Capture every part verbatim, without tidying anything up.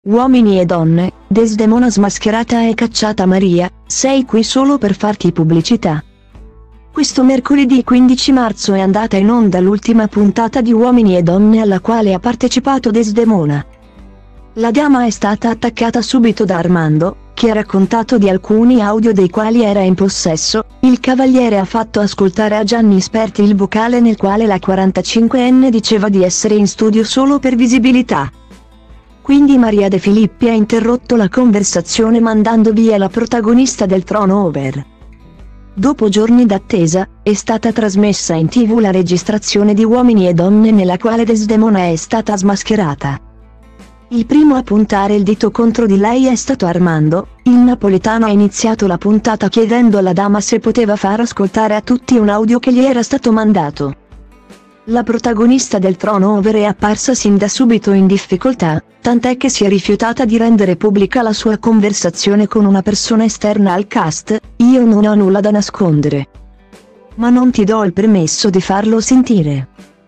Uomini e donne, Desdemona smascherata e cacciata. Maria, sei qui solo per farti pubblicità. Questo mercoledì quindici marzo è andata in onda l'ultima puntata di Uomini e donne alla quale ha partecipato Desdemona. La dama è stata attaccata subito da Armando, che ha raccontato di alcuni audio dei quali era in possesso. Il cavaliere ha fatto ascoltare a Gianni Sperti il vocale nel quale la quarantacinquenne diceva di essere in studio solo per visibilità. Quindi Maria De Filippi ha interrotto la conversazione mandando via la protagonista del Throne Over. Dopo giorni d'attesa, è stata trasmessa in tivù la registrazione di Uomini e donne nella quale Desdemona è stata smascherata. Il primo a puntare il dito contro di lei è stato Armando. Il napoletano ha iniziato la puntata chiedendo alla dama se poteva far ascoltare a tutti un audio che gli era stato mandato. La protagonista del Throne Over è apparsa sin da subito in difficoltà, tant'è che si è rifiutata di rendere pubblica la sua conversazione con una persona esterna al cast. Io non ho nulla da nascondere. Ma non ti do il permesso di farlo sentire.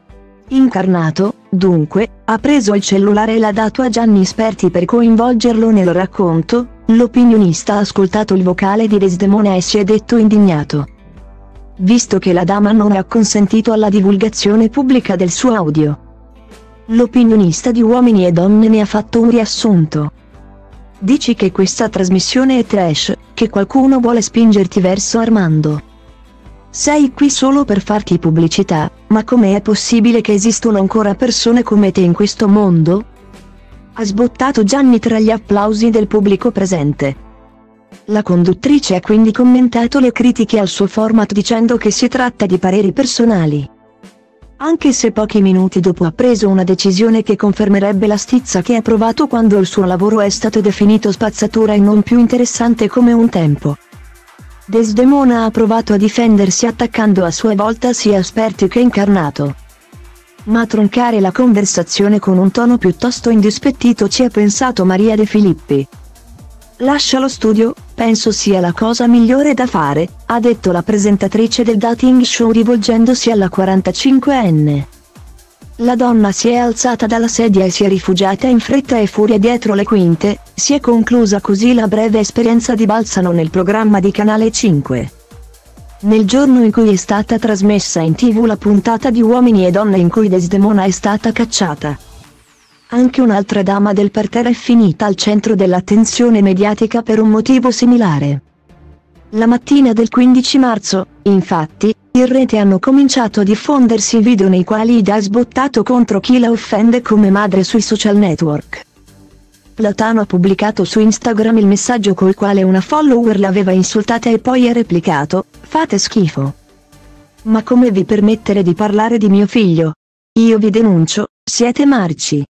Incarnato, dunque, ha preso il cellulare e l'ha dato a Gianni Sperti per coinvolgerlo nel racconto. L'opinionista ha ascoltato il vocale di Desdemona e si è detto indignato. Visto che la dama non ha consentito alla divulgazione pubblica del suo audio. L'opinionista di Uomini e donne ne ha fatto un riassunto. Dici che questa trasmissione è trash, che qualcuno vuole spingerti verso Armando. Sei qui solo per farti pubblicità, ma com'è possibile che esistano ancora persone come te in questo mondo? Ha sbottato Gianni tra gli applausi del pubblico presente. La conduttrice ha quindi commentato le critiche al suo format dicendo che si tratta di pareri personali. Anche se pochi minuti dopo ha preso una decisione che confermerebbe la stizza che ha provato quando il suo lavoro è stato definito spazzatura e non più interessante come un tempo. Desdemona ha provato a difendersi attaccando a sua volta sia Sperti che Incarnato. Ma a troncare la conversazione con un tono piuttosto indispettito ci ha pensato Maria De Filippi. Lascia lo studio, penso sia la cosa migliore da fare, ha detto la presentatrice del dating show rivolgendosi alla quarantacinquenne. La donna si è alzata dalla sedia e si è rifugiata in fretta e furia dietro le quinte. Si è conclusa così la breve esperienza di Balsano nel programma di Canale cinque. Nel giorno in cui è stata trasmessa in tivù la puntata di Uomini e donne in cui Desdemona è stata cacciata. Anche un'altra dama del parterre è finita al centro dell'attenzione mediatica per un motivo similare. La mattina del quindici marzo, infatti, in rete hanno cominciato a diffondersi video nei quali Ida ha sbottato contro chi la offende come madre sui social network. Platano ha pubblicato su Instagram il messaggio col quale una follower l'aveva insultata e poi ha replicato: "Fate schifo. Ma come vi permettere di parlare di mio figlio? Io vi denuncio, siete marci".